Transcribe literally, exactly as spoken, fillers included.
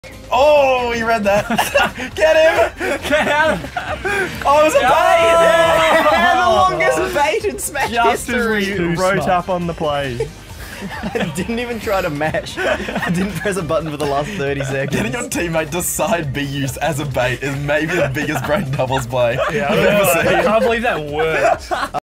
Oh, he read that. Get him! Get out! Oh, it was a bait! Yeah, the longest bait in Smash Just as we history. wrote up on the play. I didn't even try to mash. I didn't press a button for the last thirty seconds. Getting your teammate to side B used as a bait is maybe the biggest brain doubles play Yeah, I've ever I seen. can't believe that worked.